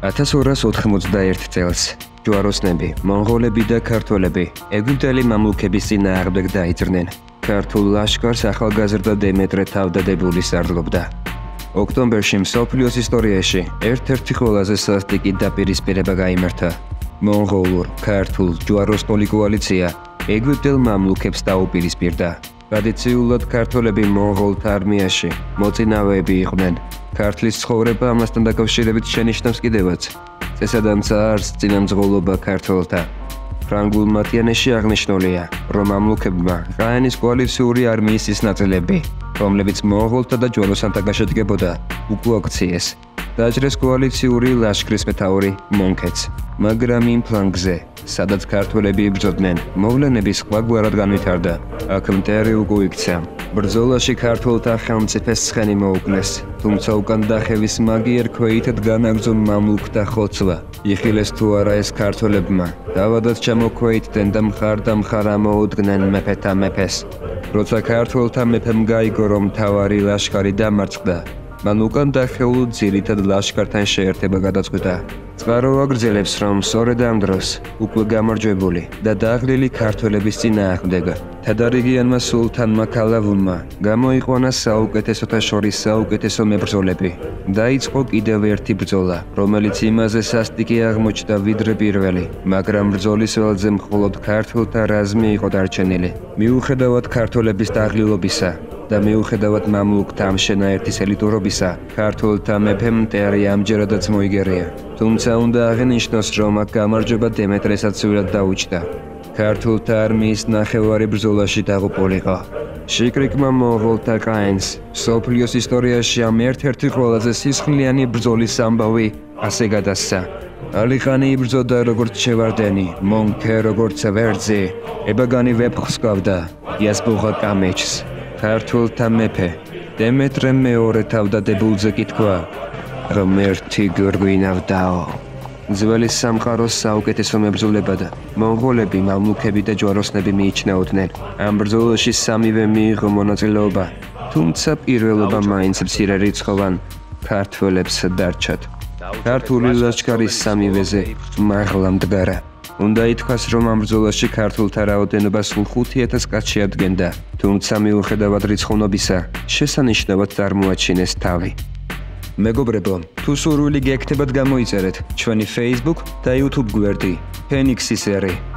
1291 წელს ჯვაროსნები, მონღოლები და ქართველები ეგვიპტელი მამლუქების წინააღმდეგ დაიძრნენ. ქართულ ლაშქარს ახალგაზრდა დემეტრე თავდადებული სარდლობდა. ოქტომბერში მსოფლიოს ისტორიაში ერთ-ერთი ყველაზე სასტიკი დაპირისპირება გაიმართა. მონღოლურ, ქართულ, ჯვაროსნული კოალიცია ეგვიპტელ მამლუქებს დაუპირისპირდა. ტრადიციულად ქართველები მონღოლთა არმიაში მოწინავეები იყვნენ. ქართლის ცხოვრება ამასთან დაკავშირებით შენიშნავს კიდევაც წესადამცა არს წინამძღოლობა ქართველთა. ფრანგულ მათიანეში აღნიშნულია, რომ მამლუქებმა ყაენის კოალიციური არმიის ის ნაწილები, რომლებიც მონღოლთა და ჯვაროსანთა გაშედგებოდა, უკუაქციეს. დაჭრეს კოალიციური ლაშქრის მეთაური მონქეც, მაგრამ იმ ფლანგზე, სადაც ქართველები იბრძოდნენ, მოვლენები სხვაგვარად განვითარდა. აქ მტერი უკვე იქცა. ბრძოლაში ქართველთა ხელმწიფეს ცხენი მოუკლეს, თუმცა უკან დახევის მაგიერ ქვეითად განაგრძო მამლუქთა ხოცვა. იხილეს თუ არა ეს ქართველებმა, დავადაც ჩამოქვეითდნენ და მხარ ამოუდგნენ მეფეთა მეფეს. როცა ქართველთა მეფემ გაიგო, რომ მთავარი ლაშქარი დამარცხდა, მან უკან დახეულ ძირითად ლაშქართან შეერთება გადაწყვიტა. წყარო აგრძელებს, რომ სწორედ ამ დროს უკვე გამარჯვებული და დაღლილი ქართველების წინააღმდეგ თადარიგიანმა სულთანმა ქალავუნმა გამოიყვანა საუკეთესოთა შორის საუკეთესო მებრძოლები. დაიწყო კიდევ ერთი ბრძოლა, რომელიც იმაზე სასტიკი აღმოჩნდა ვიდრე პირველი, მაგრამ ბრძოლის ველზე მხოლოდ ქართველთა რაზმი იყო დარჩენილი. მიუხედავად ქართველების დაღლილობისა და მიუხედავად მამლუქთა ამ შენაერთის ელიტურობისა, ქართველთა მეფემ მტერი ამჯერადაც მოიგერია. თუმცა უნდა აღინიშნოს, რომ აქ გამარჯვება დემეტრესაცურად დაუჭდა. ქართულთა არმიის ნახევარი ბრძოლაში დაღუპულიყო. შიკრიკმა მონღოლთა ყაენს მსოფლიოს ისტორიაში ამ ერთ-ერთი ყველაზე სისხლიანი ბრძოლის ამბავი ასე გადასცა. ალიხანი იბრძოდა როგორც შევარდენი, მონქე როგორც ვერძი, ებაგანი ვეფხს გავდა, იასბუღა კამეჩს. ქართულთა მეფე დემეტრე მეორე თავდადებულზე კი თქვა, რომ ერთი გვირგვინავდაო. ძველი სამყაროს საუკეთესო მებრძოლებად მონღოლები, მამლუქები და ჯვაროსნები მიიჩნეოდნენ. ამ ბრძოლაში სამივე მიიღო მონაწილეობა, თუმცა პირველობა მაინც მცირე რიცხოვან ქართველებს დარჩათ. ქართული ლაშქარის სამივეზე მაღლა მდგარა. უნდა ითქვას, რომ ამ ბრძოლაში ქართულთა რაოდენობა სულ 5000 კაცს შეადგენდა, თუმცა მიუხედავად რიცხოვნობისა, შესანიშნავად წარმოაჩინეს თავი. მეგობრებო, თუ სურვილი გექნებათ გამოიწერეთ ჩვენი Facebook და YouTube გვერდი ფენიქსის ერი.